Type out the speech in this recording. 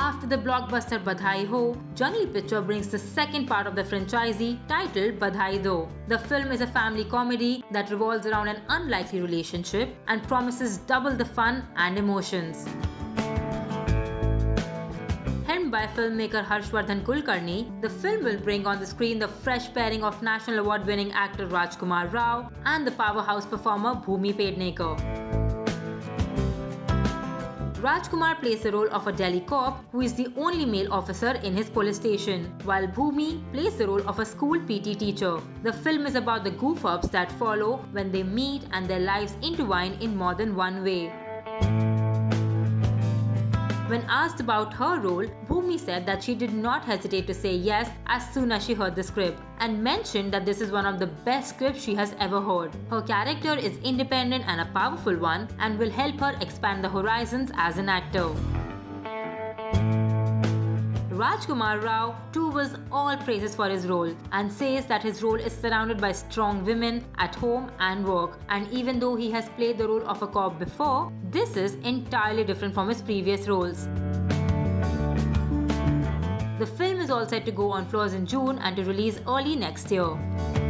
After the blockbuster Badhaai Ho, Jungly Picture brings the second part of the franchise titled Badhaai Do. The film is a family comedy that revolves around an unlikely relationship and promises double the fun and emotions. Helmed by filmmaker Harshvardhan Kulkarni, the film will bring on the screen the fresh pairing of National Award-winning actor Rajkummar and the powerhouse performer Bhumi Pednekar. Rajkummar plays the role of a Delhi cop who is the only male officer in his police station, while Bhumi plays the role of a school PT teacher. The film is about the goof-ups that follow when they meet and their lives intertwine in more than one way. When asked about her role, Bhumi said that she did not hesitate to say yes as soon as she heard the script and mentioned that this is one of the best scripts she has ever heard. Her character is independent and a powerful one and will help her expand the horizons as an actor. Rajkummar too was all praises for his role and says that his role is surrounded by strong women at home and work, and even though he has played the role of a cop before, this is entirely different from his previous roles. The film is all set to go on floors in June and to release early next year.